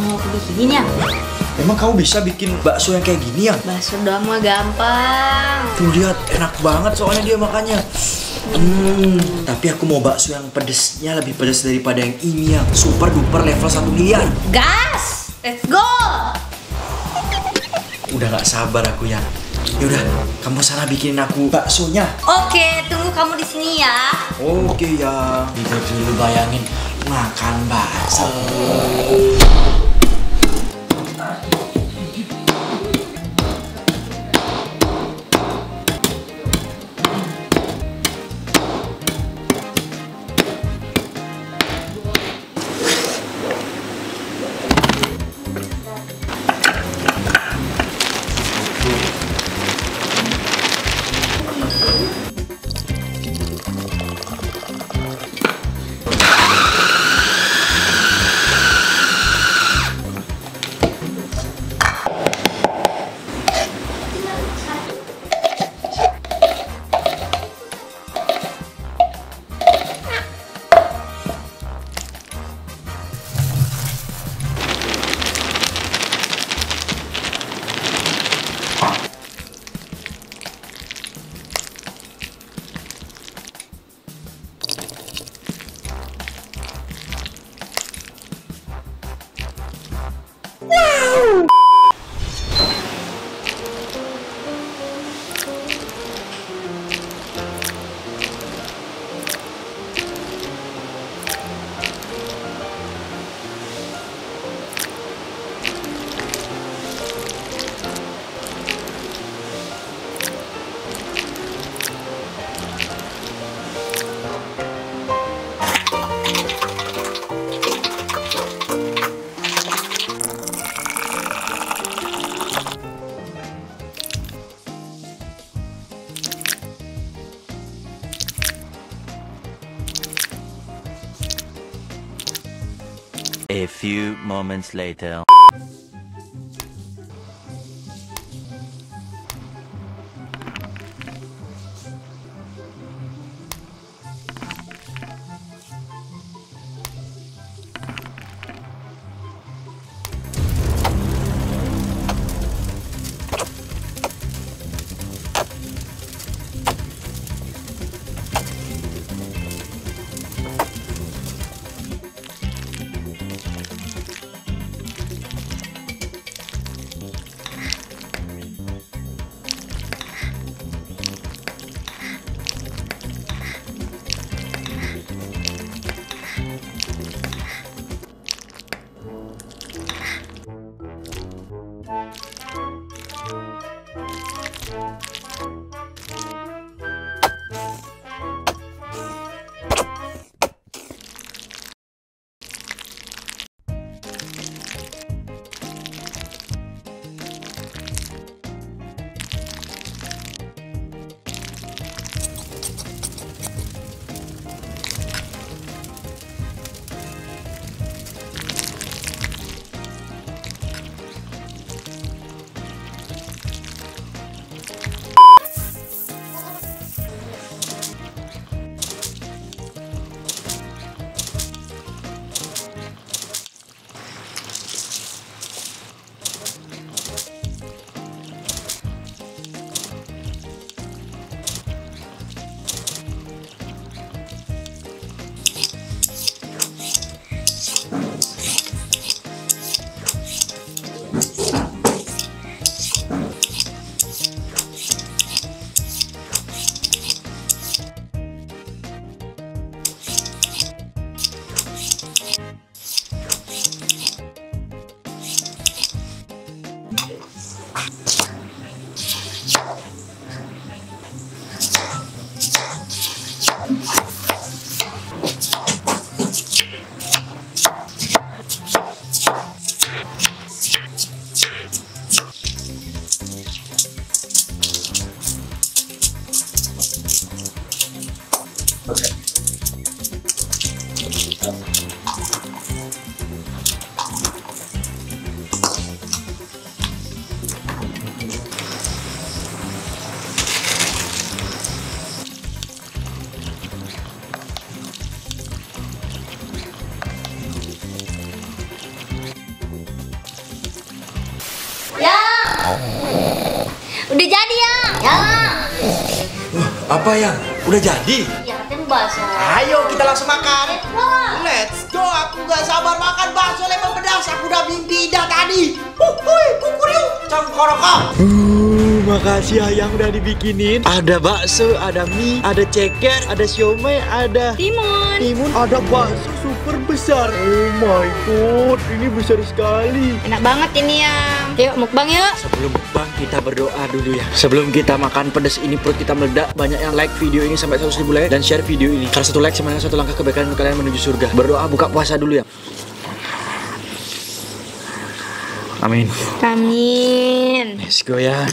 mau aku bikinin ya? Emang kamu bisa bikin bakso yang kayak gini ya? Bakso doang mah gampang. Tuh lihat, enak banget soalnya dia makannya. Tapi aku mau bakso yang pedesnya lebih pedas daripada yang ini yang super duper level 1 miliar. Gas! Let's go! Udah gak sabar aku ya. Yaudah, kamu sana bikinin aku baksonya. Oke, tunggu kamu di sini ya. Oke ya. Kita dulu bayangin makan bakso. A few moments later. Ya. Apa yang? Udah jadi? Ya katanya bakso. Ayo kita langsung makan. Wah. Let's go. Aku gak sabar makan bakso lemon pedas. Aku udah mimpi dah tadi. Hui, kukur yuk. Congkorokok. Makasih ya yang udah dibikinin. Ada bakso, ada mie, ada ceker, ada siomay, ada timun, ada bakso super besar. Oh my god, ini besar sekali. Enak banget ini ya. Yuk mukbang yuk. Sebelum mukbang kita berdoa dulu ya. Sebelum kita makan pedas ini perut kita meledak. Banyak yang like video ini sampai 100.000 like dan share video ini. Karena satu like sama dengan satu langkah kebaikan untuk kalian menuju surga. Berdoa buka puasa dulu ya. Amin. Amin. Let's go ya.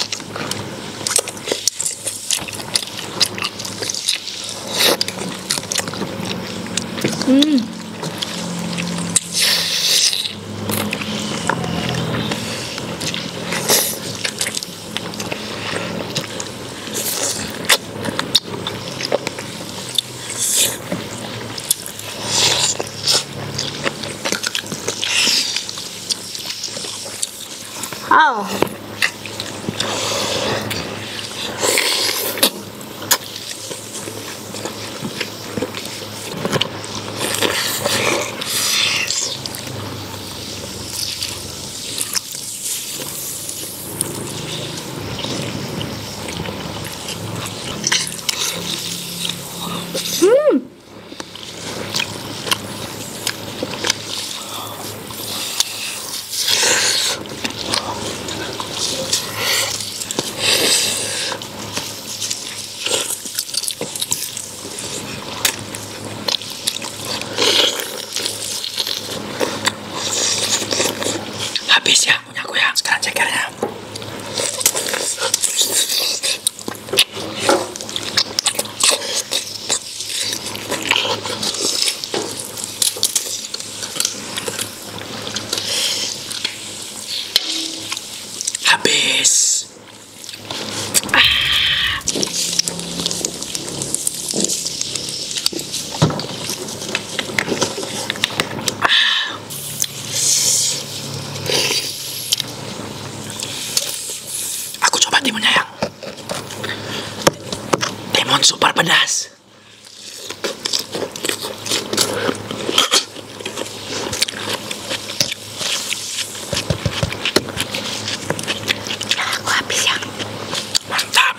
Oh. Habis ya punya aku ya. Sekarang cekernya. Habis. Aku coba timunnya yang timun super pedas. Aku habis ya. Mantap.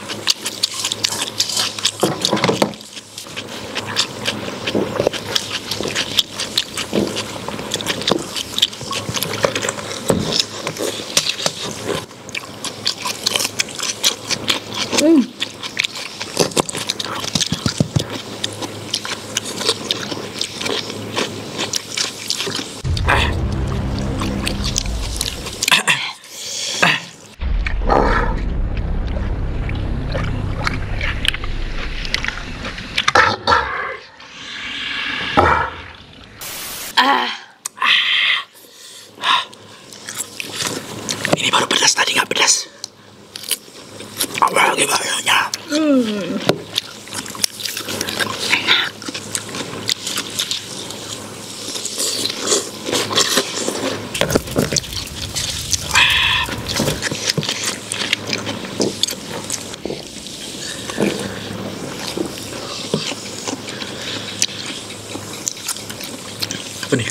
Ini baru pedas, tadi nggak pedas. Apa lagi bahayanya? Apa nih?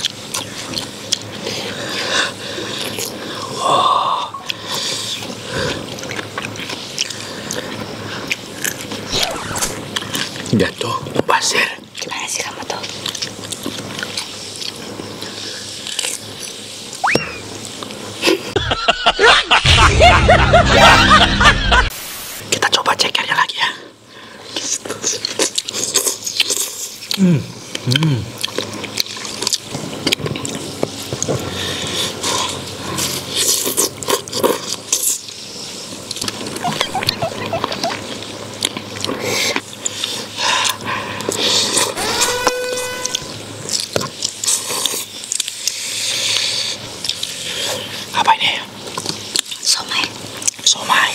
Jatuh pasir. Gimana sih kamu tuh? Kita coba cekernya lagi ya. Apa ini? Somai. Somai.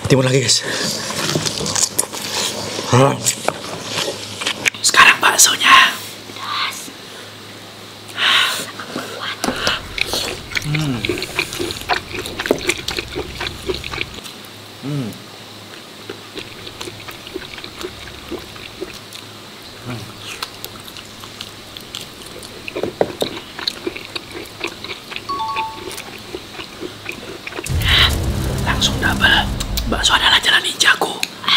Timun lagi guys. Sekarang baksonya. Langsung double. Bakso adalah jalan ninjaku.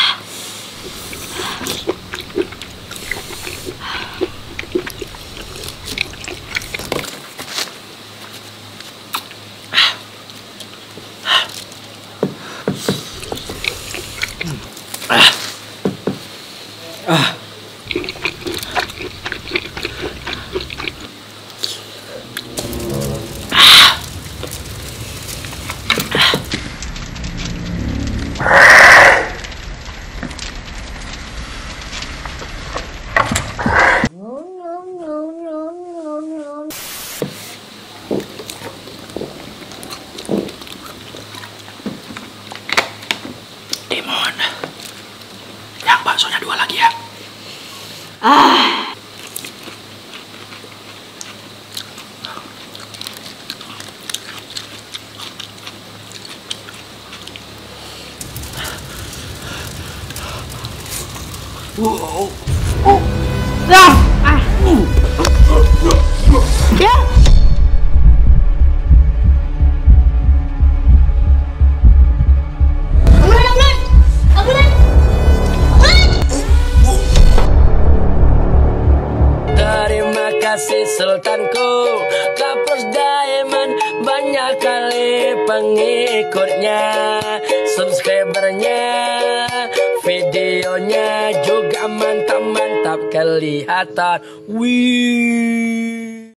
Timun, yang baksonya 2 lagi ya. Ya. Terima kasih Sultanku, Kapus Diamond banyak kali pengikutnya, subscribernya, videonya juga mantap-mantap kelihatan. Wih.